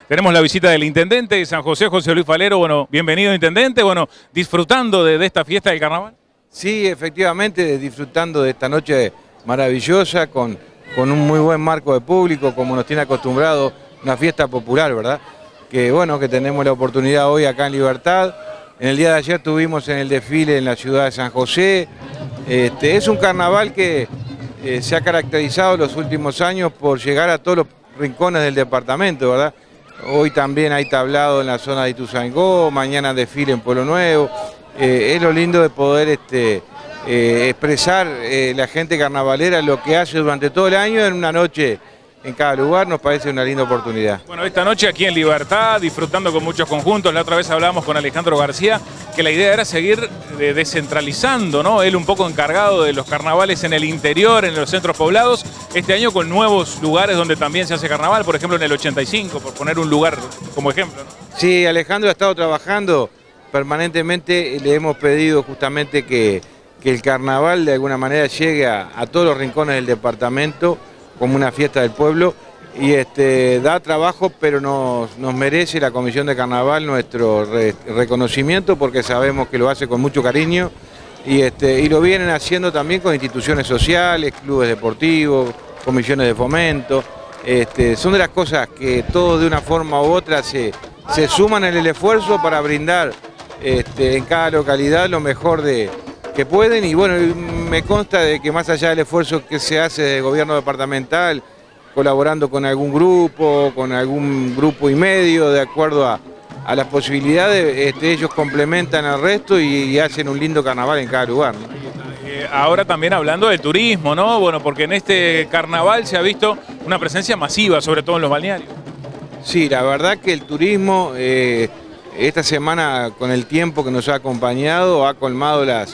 Tenemos la visita del intendente de San José, José Luis Falero. Bueno, bienvenido intendente, bueno, disfrutando de esta fiesta del carnaval. Sí, efectivamente, disfrutando de esta noche maravillosa, con un muy buen marco de público, como nos tiene acostumbrado, una fiesta popular, ¿verdad? Que bueno, que tenemos la oportunidad hoy acá en Libertad. En el día de ayer estuvimos en el desfile en la ciudad de San José. Es un carnaval que se ha caracterizado en los últimos años por llegar a todos los rincones del departamento, ¿verdad? Hoy también hay tablado en la zona de Ituzaingó, mañana desfile en Pueblo Nuevo. Es lo lindo de poder expresar la gente carnavalera lo que hace durante todo el año en una noche en cada lugar. Nos parece una linda oportunidad. Bueno, esta noche aquí en Libertad, disfrutando con muchos conjuntos. La otra vez hablábamos con Alejandro García, que la idea era seguir descentralizando, ¿no? Él un poco encargado de los carnavales en el interior, en los centros poblados. Este año con nuevos lugares donde también se hace carnaval, por ejemplo en el 85, por poner un lugar como ejemplo, ¿no? Sí, Alejandro ha estado trabajando permanentemente. Le hemos pedido justamente que el carnaval de alguna manera llegue a todos los rincones del departamento como una fiesta del pueblo, y da trabajo, pero nos merece la Comisión de Carnaval nuestro reconocimiento, porque sabemos que lo hace con mucho cariño, y lo vienen haciendo también con instituciones sociales, clubes deportivos, comisiones de fomento. Son de las cosas que todos de una forma u otra se suman en el esfuerzo para brindar en cada localidad lo mejor que pueden, y bueno, me consta de que más allá del esfuerzo que se hace del gobierno departamental, colaborando con algún grupo y medio, de acuerdo a las posibilidades, ellos complementan al resto y hacen un lindo carnaval en cada lugar, ¿no? Ahora también hablando del turismo, ¿no? Bueno, porque en este carnaval se ha visto una presencia masiva, sobre todo en los balnearios. Sí, la verdad que el turismo, esta semana, con el tiempo que nos ha acompañado, ha colmado las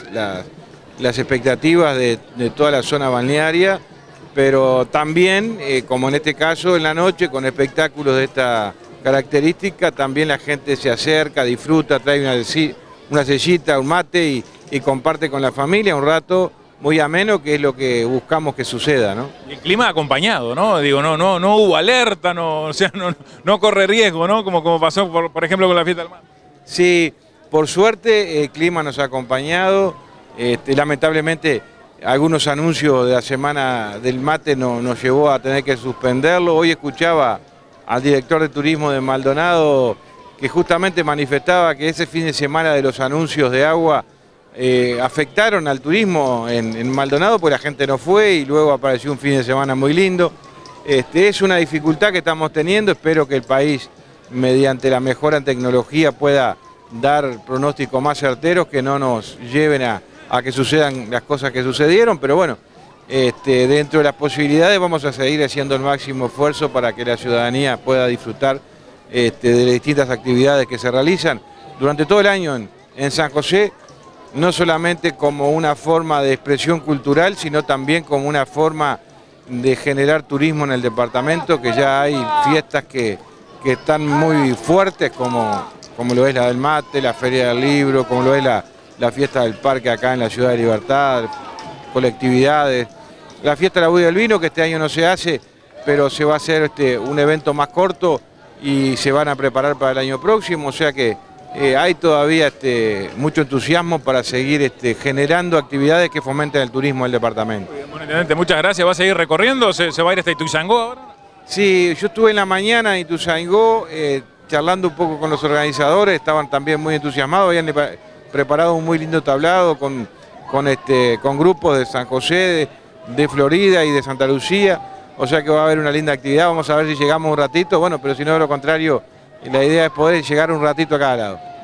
expectativas de toda la zona balnearia, pero también, como en este caso, en la noche, con espectáculos de esta característica, también la gente se acerca, disfruta, trae una sillita, un mate y comparte con la familia un rato muy ameno, que es lo que buscamos que suceda, ¿no? Y el clima acompañado, ¿no? Digo, no hubo alerta, o sea, no corre riesgo, ¿no? Como pasó, por ejemplo, con la fiesta del mar. Sí, por suerte el clima nos ha acompañado. Lamentablemente algunos anuncios de la semana del mate nos llevó a tener que suspenderlo. Hoy escuchaba al director de turismo de Maldonado que justamente manifestaba que ese fin de semana de los anuncios de agua afectaron al turismo en Maldonado, porque la gente no fue y luego apareció un fin de semana muy lindo. Es una dificultad que estamos teniendo. Espero que el país, mediante la mejora en tecnología, pueda dar pronósticos más certeros que no nos lleven a que sucedan las cosas que sucedieron, pero bueno, dentro de las posibilidades vamos a seguir haciendo el máximo esfuerzo para que la ciudadanía pueda disfrutar de las distintas actividades que se realizan durante todo el año en San José, no solamente como una forma de expresión cultural, sino también como una forma de generar turismo en el departamento, que ya hay fiestas que están muy fuertes, como lo es la del mate, la Feria del Libro, como lo es la fiesta del parque acá en la Ciudad de Libertad, colectividades, la fiesta de la Bulla del Vino, que este año no se hace, pero se va a hacer un evento más corto y se van a preparar para el año próximo, o sea que hay todavía mucho entusiasmo para seguir generando actividades que fomenten el turismo del departamento. Bueno, intendente, muchas gracias. ¿Va a seguir recorriendo? ¿Se va a ir hasta Ituzaingó ahora? Sí, yo estuve en la mañana en Ituzaingó charlando un poco con los organizadores, estaban también muy entusiasmados, habían preparado un muy lindo tablado con grupos de San José, de Florida y de Santa Lucía, o sea que va a haber una linda actividad. Vamos a ver si llegamos un ratito, bueno, pero si no, de lo contrario, la idea es poder llegar un ratito a cada lado.